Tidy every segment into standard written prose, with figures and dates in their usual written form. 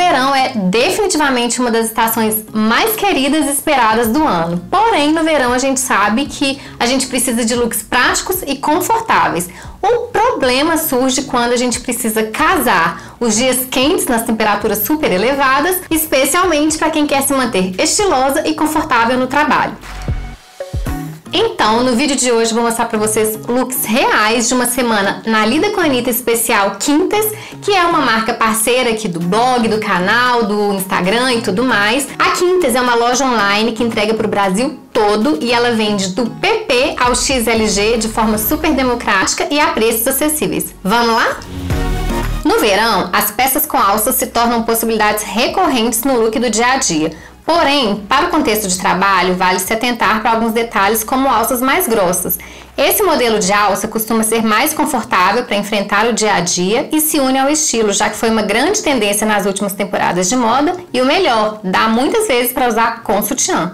verão é definitivamente uma das estações mais queridas e esperadas do ano. Porém, no verão a gente sabe que a gente precisa de looks práticos e confortáveis. O problema surge quando a gente precisa casar os dias quentes nas temperaturas super elevadas, especialmente para quem quer se manter estilosa e confortável no trabalho. Então, no vídeo de hoje vou mostrar para vocês looks reais de uma semana na Lida com Anitta especial Quintas, que é uma marca parceira aqui do blog, do canal, do Instagram e tudo mais. A Quintas é uma loja online que entrega para o Brasil todo e ela vende do PP ao XLG de forma super democrática e a preços acessíveis. Vamos lá? No verão, as peças com alças se tornam possibilidades recorrentes no look do dia a dia. Porém, para o contexto de trabalho, vale se atentar para alguns detalhes como alças mais grossas. Esse modelo de alça costuma ser mais confortável para enfrentar o dia a dia e se une ao estilo, já que foi uma grande tendência nas últimas temporadas de moda e o melhor, dá muitas vezes para usar com sutiã.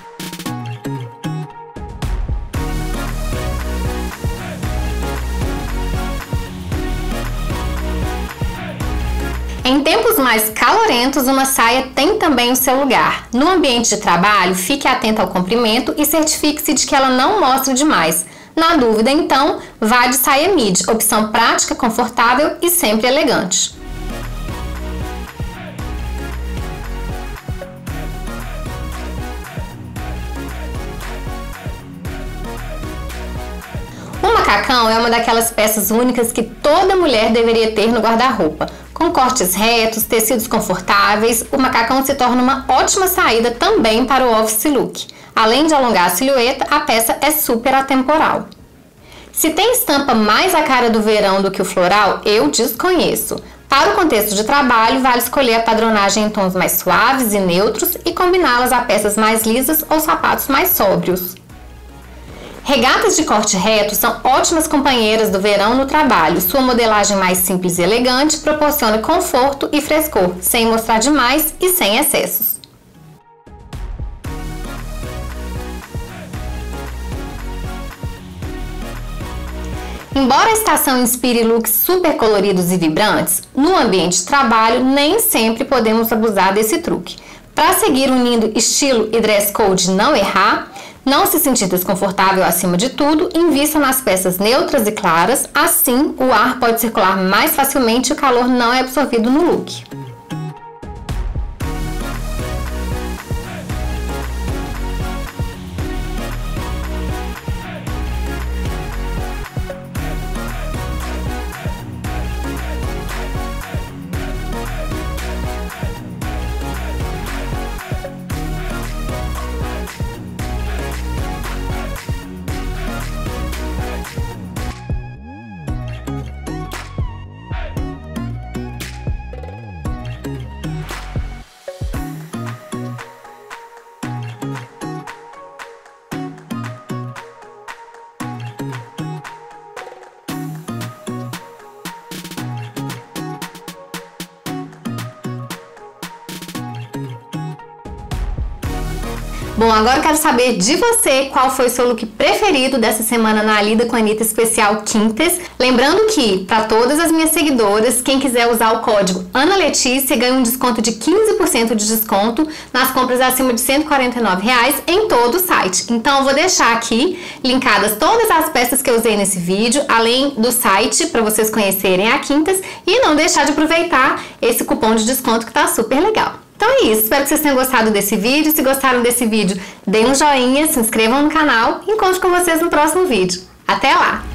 Em tempos mais calorentos, uma saia tem também o seu lugar. No ambiente de trabalho, fique atento ao comprimento e certifique-se de que ela não mostre demais. Na dúvida, então, vá de saia midi, opção prática, confortável e sempre elegante. O macacão é uma daquelas peças únicas que toda mulher deveria ter no guarda-roupa. Com cortes retos, tecidos confortáveis, o macacão se torna uma ótima saída também para o office look. Além de alongar a silhueta, a peça é super atemporal. Se tem estampa mais a cara do verão do que o floral, eu desconheço. Para o contexto de trabalho, vale escolher a padronagem em tons mais suaves e neutros e combiná-las a peças mais lisas ou sapatos mais sóbrios. Regatas de corte reto são ótimas companheiras do verão no trabalho. Sua modelagem mais simples e elegante proporciona conforto e frescor, sem mostrar demais e sem excessos. Embora a estação inspire looks super coloridos e vibrantes, no ambiente de trabalho nem sempre podemos abusar desse truque. Para seguir unindo estilo e dress code e não errar, não se sentir desconfortável acima de tudo, invista nas peças neutras e claras, assim o ar pode circular mais facilmente e o calor não é absorvido no look. Bom, agora eu quero saber de você qual foi o seu look preferido dessa semana na Lida com Anitta especial Quintas. Lembrando que, para todas as minhas seguidoras, quem quiser usar o código ANALETICIA ganha um desconto de 15% de desconto nas compras acima de R$ 149,00 em todo o site. Então eu vou deixar aqui linkadas todas as peças que eu usei nesse vídeo, além do site para vocês conhecerem a Quintas e não deixar de aproveitar esse cupom de desconto que tá super legal. Então é isso, espero que vocês tenham gostado desse vídeo. Se gostaram desse vídeo, deem um joinha, se inscrevam no canal e encontro com vocês no próximo vídeo. Até lá!